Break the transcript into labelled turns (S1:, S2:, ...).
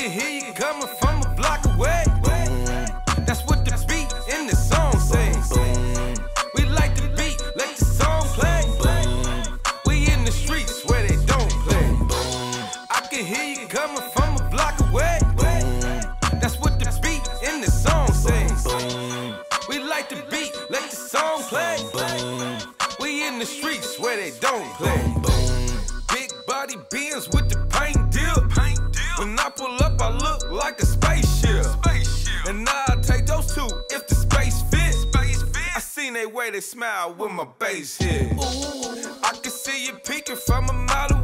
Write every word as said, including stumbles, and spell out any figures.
S1: can hear you coming from a block away. That's what the beat in the song says. We like the beat, let the song play. We in the streets where they don't play. I can hear you coming from a block away. That's what the beat in the song says. We like the beat, let the song play. We in the streets where they don't play. Big body beans with the paint dip. When I pull up, I look like a spaceship. And I'll take those two if the space fits. I seen they way they smile when my bass hit. I can see you peeking from a mile away.